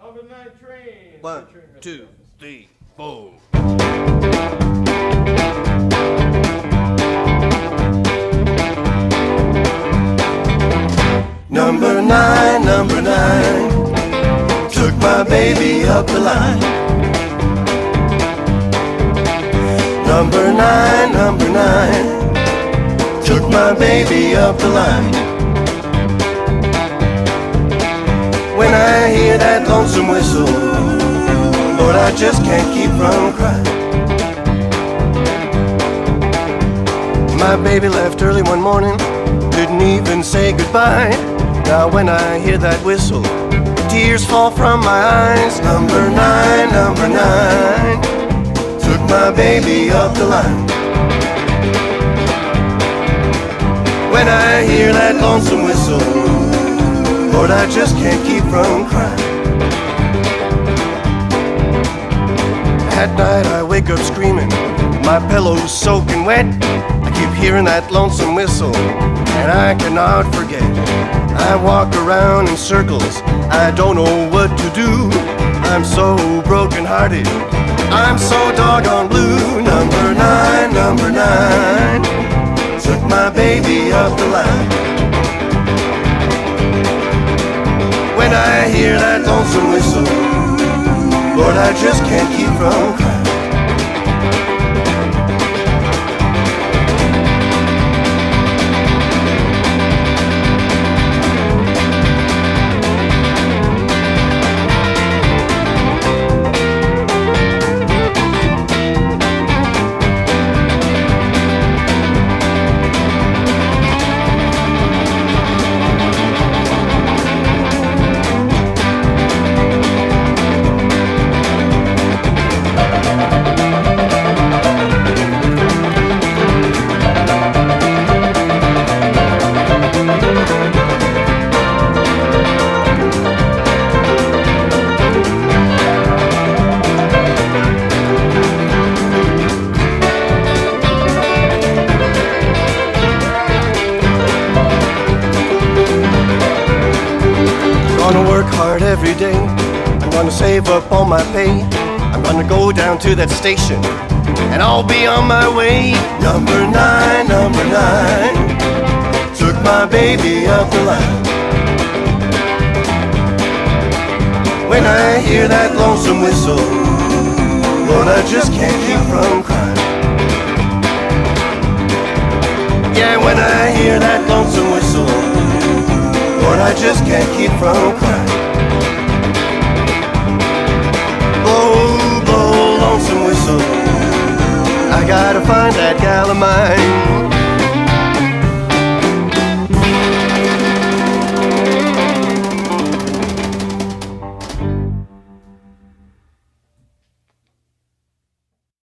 Overnight Train. 1, 2, 3, 4. Number 9, number 9, took my baby up the line. Number 9, took my baby up the line. When I hear that lonesome whistle, Lord, I just can't keep from crying. My baby left early one morning, didn't even say goodbye. Now when I hear that whistle, tears fall from my eyes. Number 9, took my baby up the line. When I hear that lonesome whistle, Lord, I just can't keep from crying. At night I wake up screaming, my pillow's soaking wet. I keep hearing that lonesome whistle, and I cannot forget. I walk around in circles, I don't know what to do. I'm so broken hearted, I'm so doggone blue. Number 9, took my baby up the line. When I hear that lonesome whistle, Lord, I just can't keep from crying. I'm gonna work hard every day, I'm gonna save up all my pay. I'm gonna go down to that station, and I'll be on my way. Number 9, took my baby up the line. When I hear that lonesome whistle, Lord, I just can't keep from crying. Yeah, when I hear that lonesome whistle, Lord, I just can't keep from crying. Blow, blow, lonesome whistle, I gotta find that gal of mine.